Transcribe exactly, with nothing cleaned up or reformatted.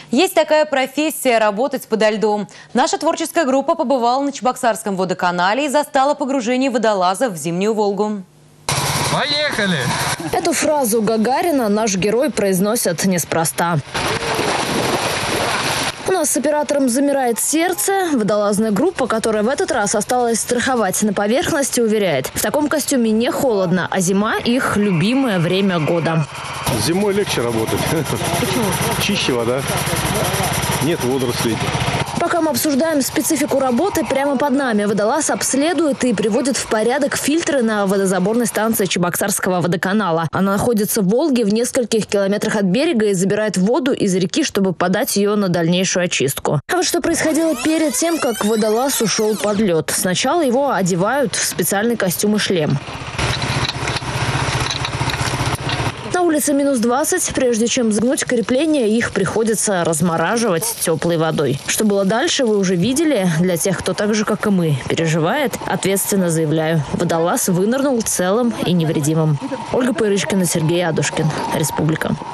Есть такая профессия – работать подо льдом. Наша творческая группа побывала на Чебоксарском водоканале и застала погружение водолаза в зимнюю Волгу. Поехали! Эту фразу Гагарина наш герой произносит неспроста. У нас с оператором замирает сердце. Водолазная группа, которая в этот раз осталась страховать на поверхности, уверяет, в таком костюме не холодно, а зима – их любимое время года. Зимой легче работать. Почему? Чище вода. Нет водорослей. Пока мы обсуждаем специфику работы, прямо под нами водолаз обследует и приводит в порядок фильтры на водозаборной станции Чебоксарского водоканала. Она находится в Волге в нескольких километрах от берега и забирает воду из реки, чтобы подать ее на дальнейшую очистку. А вот что происходило перед тем, как водолаз ушел под лед. Сначала его одевают в специальный костюм и шлем. На улице минус двадцать. Прежде чем загнуть крепления, их приходится размораживать теплой водой. Что было дальше, вы уже видели. Для тех, кто так же, как и мы, переживает, ответственно заявляю, водолаз вынырнул целым и невредимым. Ольга Пырочкина, Сергей Адушкин. Республика.